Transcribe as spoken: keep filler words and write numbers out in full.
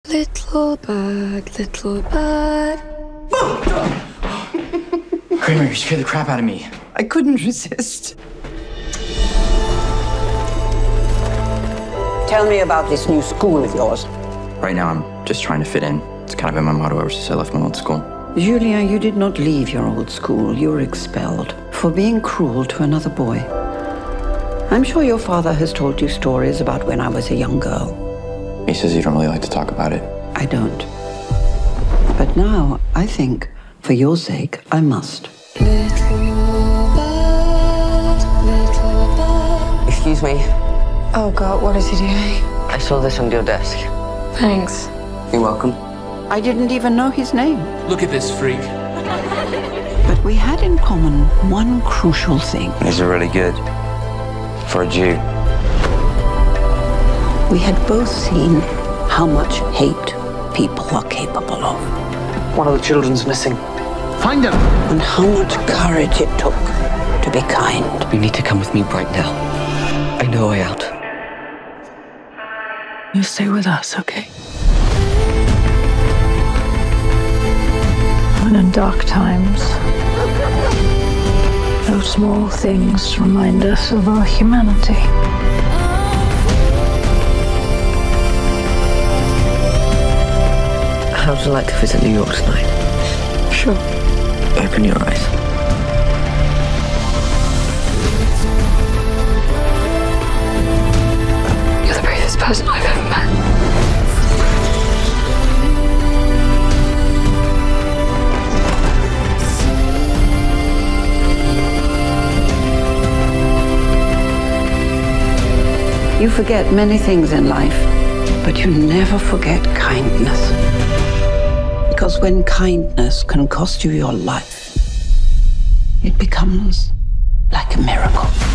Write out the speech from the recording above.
Little bird, little bird. Kramer, you scared the crap out of me. I couldn't resist. Tell me about this new school of yours. Right now, I'm just trying to fit in. It's kind of been my motto ever since I left my old school. Julian, you did not leave your old school. You were expelled for being cruel to another boy. I'm sure your father has told you stories about when I was a young girl. He says you don't really like to talk about it. I don't. But now, I think, for your sake, I must. Little bird, little bird. Excuse me. Oh God, what is he doing? I saw this on your desk. Thanks. You're welcome. I didn't even know his name. Look at this freak. But we had in common one crucial thing. These are really good. For a Jew. We had both seen how much hate people are capable of. One of the children's missing. Find him! And how much courage it took to be kind. You need to come with me right now. I know a way out. You stay with us, okay? When in dark times, those small things remind us of our humanity. How would you like to visit New York tonight? Sure. Open your eyes. You're the bravest person I've ever met. You forget many things in life, but you never forget kindness. Because when kindness can cost you your life, it becomes like a miracle.